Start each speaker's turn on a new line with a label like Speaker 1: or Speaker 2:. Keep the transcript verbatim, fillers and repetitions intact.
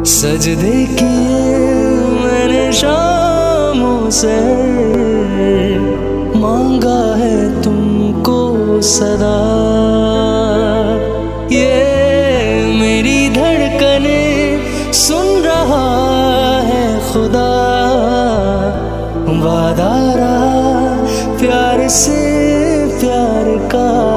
Speaker 1: सजदे किए मैंने शामों से, मांगा है तुमको सदा। ये मेरी धड़कने सुन रहा है खुदा, वादा रहा प्यार से प्यार का।